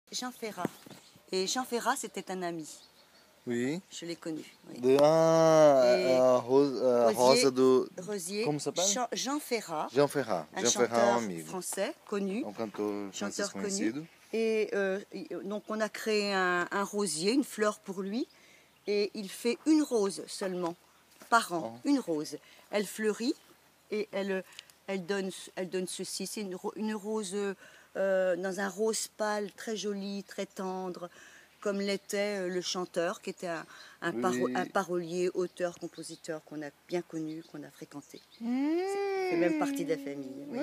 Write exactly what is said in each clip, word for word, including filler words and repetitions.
Jean Ferrat. Et Jean Ferrat, c'était un ami. Oui. Je l'ai connu. Oui. De, ah, Et a, Ro- a Rosier, Rosa do... Rosier, Como s'appelle? Jean, Jean Ferrat. Jean Ferrat. Un Jean Ferrat é chanteur um amigo. français connu. Um cantor francês Chanteur connu. conhecido. Et euh, donc on a créé un, un rosier, une fleur pour lui. Et il fait une rose seulement par an. Oh. Une rose. Elle fleurit et elle, elle, donne, elle donne ceci. C'est une, une rose euh, dans un rose pâle, très joli, très tendre, comme l'était le chanteur, qui était un, un, Oui. paro, un parolier, auteur, compositeur qu'on a bien connu, qu'on a fréquenté. Hum. C'est même partie de la famille. Oui.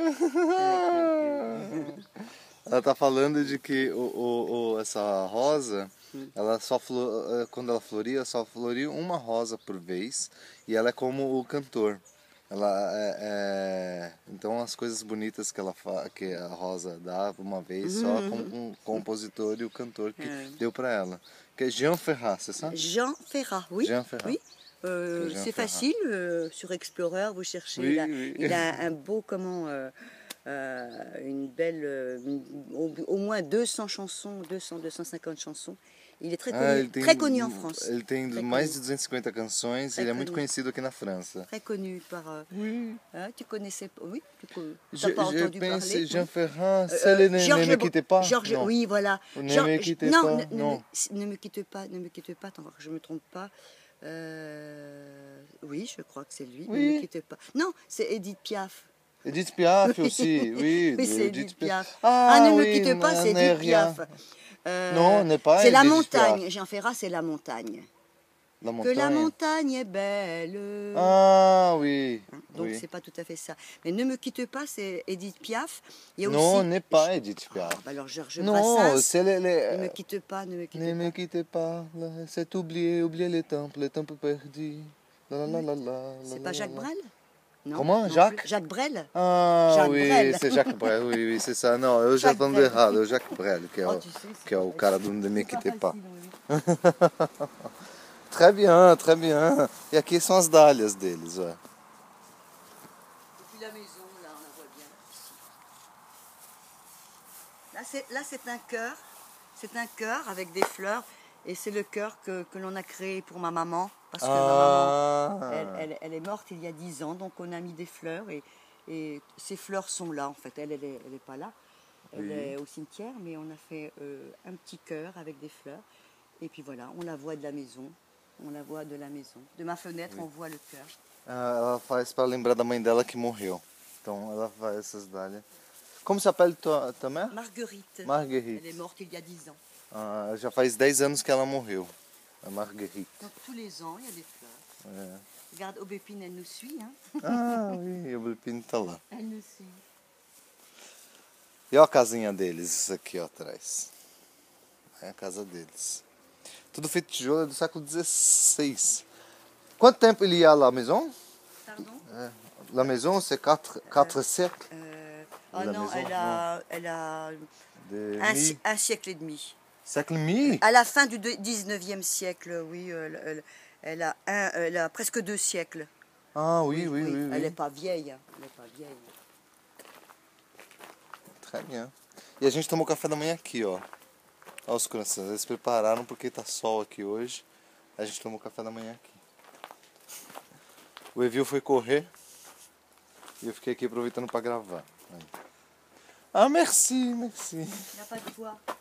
Ela tá falando de que o, o, o, essa rosa, ela só flor, quando ela floria, só floria uma rosa por vez, e ela é como o cantor. Ela é, é, então as coisas bonitas que ela fa, que a Rosa dá uma vez só com o compositor e o cantor que É. deu para ela. Que é Jean Ferrat, c'est ça? Jean Ferrat, oui. Jean Ferrat. Oui. Euh, Jean c'est Ferrat. facile, euh, sur Explorer, vous cherchez. Oui, il, a, oui. il a un beau, comment, euh, euh, une belle, euh, une- au, au moins deux cents chansons, deux cents, deux cent cinquante chansons. Il est très connu, Ah, ele tem, très connu en France. ele tem Très mais connu. de duzentas e cinquenta canções Très e ele é muito connu. conhecido aqui na França. Très connu par. euh, Oui. hein, tu connaissais pas? Oui, tu n'as Je, pas je entendu pense parler. Jean non Ferrat, Euh, c'est le ne, Georges ne me Br- quittez pas. Georges- Non. oui, voilà. Ne Georges- me quittez non, pas, ne, ne non. me, ne me quitte pas, ne me quitte pas. Attends, que je me trompe pas. Euh, oui, je crois que c'est lui. Ne Oui. me quitte pas. Non, c'est Edith Piaf. Edith Piaf aussi, oui. Oui, c'est Edith Edith Piaf. Ah, Ah, ne me oui, quitte pas, c'est n'est Edith rien. Piaf. Euh, Non, n'est pas C'est la Edith montagne. Piaf. Jean Ferrat, c'est la montagne. La Que la montagne. montagne est belle. Ah, oui. Hein, Donc oui. c'est pas tout à fait ça. Mais ne me quitte pas, c'est Edith Piaf. Il y a Non, aussi... n'est pas Edith Ah, Piaf. bah alors Georges Non, Brassens. c'est le... Ne me le... quitte pas, ne me quitte Ne pas. me quittez pas, là, c'est oublié, oublié les temps, les temps perdus. La, la, la, la, la, C'est la, pas la, Jacques la. Brel? Non, Comment? non Jacques? plus. Jacques Brel? Ah, Jacques oui, Brel. c'est Jacques Brel, oui, oui, c'est ça. Non, eu já Jacques falando Brel. errado, é o Jacques Brel, que é Oh, o, tu sais, c'est que é pas o facile. cara do Ne me C'est pas quittez pas. facile, oui. Très bien, très bien. E aqui são as dálias deles, ó. Et puis la maison, là, on la voit bien, ici. Là, c'est, là, c'est un cœur. C'est un cœur avec des fleurs. Et c'est le cœur que, que l'on a créé pour ma maman. Parce que ma maman, Ah, elle, elle- elle est morte il y a dix ans. Donc on a mis des fleurs. Et, et ces fleurs sont là, en fait. Elle, elle est, elle est pas là. Elle Oui. est au cimetière. Mais on a fait euh, un petit cœur avec des fleurs. Et puis voilà, on la voit de la maison. On la voit de la maison. De ma fenêtre, Oui. on voit le cœur. Ah, ela faz para lembrar da mãe dela que morreu. Então ela faz essas dálias. Como s'appelle tua, ta mère? Marguerite. Marguerite. Elle est morte il y a dix ans. Ah, já faz dez anos que ela morreu. A Marguerite. Donc tous les ans, il y a des fleurs. É. Regarde, Aubépine, elle nous suit. Hein? Ah, oui, o Belpino tá lá. Elle nous suit. E ó a casinha deles, isso aqui ó atrás. É a casa deles. Tudo feito de tijolo, é do século dezesseis. Quanto tempo il y a la maison? Pardon? É. La maison, c'est quatre, quatre siècles. Euh, La oh non, maison, elle a, elle a De un, mi... si- un siècle et demi. Siècle mi? À la fin du de- dix-neuvième siècle, oui, elle, elle- elle a un, elle a presque deux siècles. Ah, oui, oui, oui. oui, Elle n'est pas vieille. hein, Elle n'est pas vieille. Très bien. E a gente tomou café da manhã aqui, ó. Olha os croissants. Eles prepararam porque tá sol aqui hoje. A gente tomou café da manhã aqui. O Evil foi correr. E eu fiquei aqui aproveitando para gravar. Ah, merci, merci. Il n'y a pas de quoi.